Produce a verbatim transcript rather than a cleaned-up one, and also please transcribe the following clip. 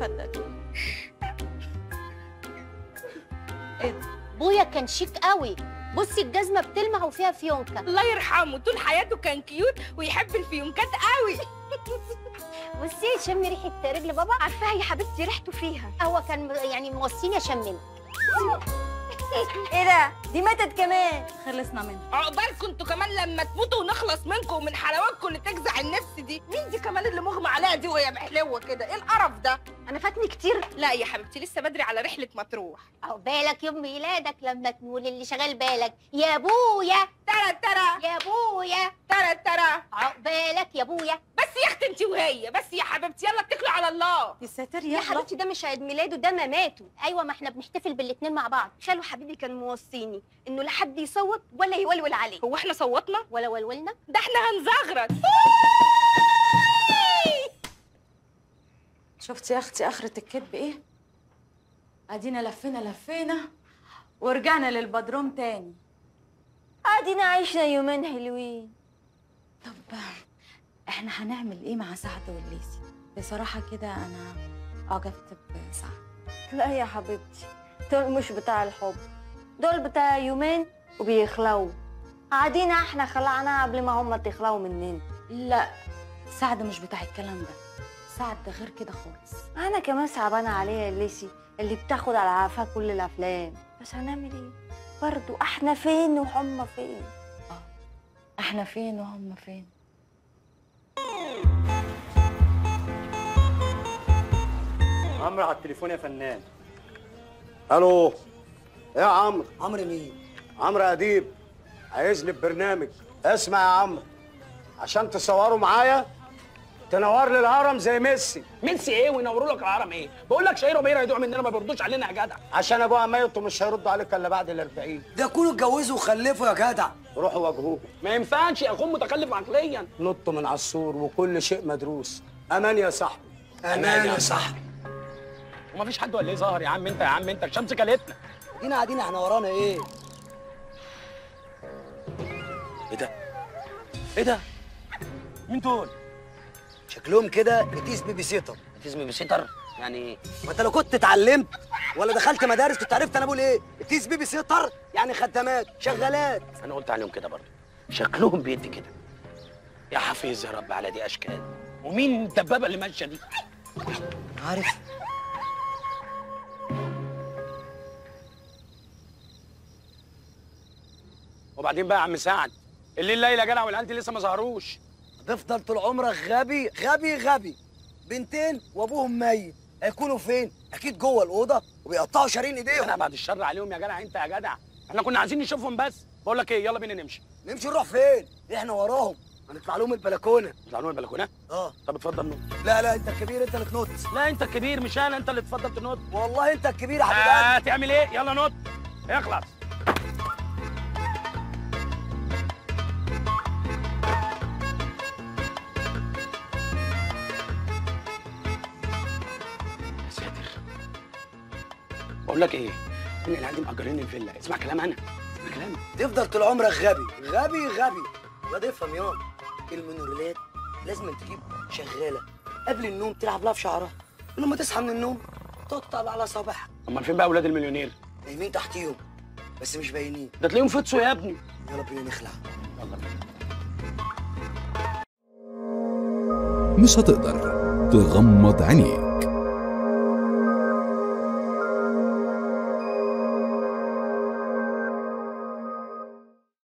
اتفضلي. ايه بويا كان شيك قوي. بصي الجزمه بتلمع وفيها فيونكه. الله يرحمه، طول حياته كان كيوت ويحب الفيونكات قوي. بصي شمي ريحه رجل بابا. عارفاها يا حبيبتي، ريحته فيها. هو كان يعني موصيني اشممها. ايه ده؟ دي ماتت كمان. خلصنا منها. عقبالكم انتوا كمان لما تموتوا ونخلص منكم ومن حلاوتكم اللي تجزع النفس دي. مين دي كمان اللي مغمى عليها دي وهي محلوه كده؟ ايه القرف ده؟ انا فاتني كتير. لا يا حبيبتي لسه بدري على رحله مطروح. عقبالك يوم ميلادك لما تنول اللي شغال بالك يا بويا. ترى ترى يا بويا. ترى ترى عقبالك يا بويا. بس يا اختي انت وهي، بس يا حبيبتي يلا اتكلوا على الله. يا ساتر يا حبيبتي ده مش عيد ميلاده، ده مماته. ايوه ما احنا بنحتفل بالاتنين مع بعض. خاله حبيبي كان موصيني انه لا حد يصوت ولا يولول عليه. هو احنا صوتنا ولا ولولنا؟ ده احنا هنزغرط. شفتي يا اختي اخرة الكذب ايه؟ ادينا لفينا لفينا ورجعنا للبدروم تاني. ادينا عشنا يومين حلوين. طب احنا هنعمل ايه مع سعد والليسي؟ بصراحة كده انا اعجبت بسعد. لا يا حبيبتي، دول مش بتاع الحب، دول بتاع يومين وبيخلوا. عادينا احنا خلعناها قبل ما هم تخلوا مننا. لا سعد مش بتاع الكلام ده، سعد ده غير كده خالص. انا كمان صعبانه عليها الليسي اللي بتاخد على عافاها كل الافلام. بس هنعمل ايه؟ برضو احنا فين وهم فين؟ اه احنا فين وهم فين؟ عمرو على التليفون يا فنان. الو. ايه يا عمرو؟ عمرو مين؟ عمرو اديب، عايزني ببرنامج. اسمع يا عمرو، عشان تصوروا معايا تنور لي الهرم زي ميسي. ميسي ايه وينوروا لك الهرم ايه؟ بقول لك شهير وبيرة يدعوا مننا ما بيردوش علينا يا جدع. عشان ابوها ميت ومش هيردوا عليك الا بعد الأربعين. ده كونوا اتجوزوا وخلفوا يا جدع. روحوا واجهوه. ما ينفعش اخوه متخلف عقليا. نطوا من على السور وكل شيء مدروس. امان يا صاحبي. امان يا صاحبي. وما فيش حد ولا ايه ظاهر يا عم انت يا عم انت الشمس كلتنا. دينا قاعدين احنا ورانا ايه؟ ايه ده؟ ايه ده؟ مين دول؟ شكلهم كده اتيس بيبي سيتر. اتيس بيبي سيتر؟ يعني ايه؟ ما انت لو كنت اتعلمت ولا دخلت مدارس كنت عرفت انا بقول ايه؟ اتيس بيبي سيتر يعني خدامات شغالات. انا قلت عليهم كده برضه، شكلهم بيدي كده. يا حفيظ يا رب على دي اشكال. ومين الدبابه اللي ماشيه دي؟ عارف؟ وبعدين بقى يا عم سعد، الليل ليل يا جدع والعيال دي لسه ما ظهروش. هتفضل طول عمرك غبي غبي غبي. بنتين وابوهم ميت، هيكونوا فين؟ اكيد جوه الاوضه وبيقطعوا شرايين ايديهم. انا بعد الشر عليهم يا جدع انت يا جدع. احنا كنا عايزين نشوفهم بس. بقول لك ايه، يلا بينا نمشي. نمشي نروح فين؟ احنا وراهم، هنطلع لهم البلكونه. نطلع لهم البلكونه؟ اه. طب اتفضل نط. لا لا انت الكبير، انت اللي تنط. لا انت الكبير مش انا، انت اللي تفضل تنط. والله انت الكبير يا حبيبي. آه تعمل ايه؟ يلا نط. اخلص. بقول لك ايه، احنا العيال دي مأجرين الفيلا، اسمع كلام انا، اسمع كلامي. تفضل طول عمرك غبي غبي غبي. واد افهم ياض، المنورلات لازم تجيب شغاله قبل النوم تلعب لها في شعرها، ولما تصحى من النوم تطلع على صباحها. امال فين بقى اولاد المليونير؟ نايمين تحتيهم بس مش باينين. ده تلاقيهم فطسوا يا ابني. يلا بينا نخلع. يلا بينا. مش هتقدر تغمض عينيك.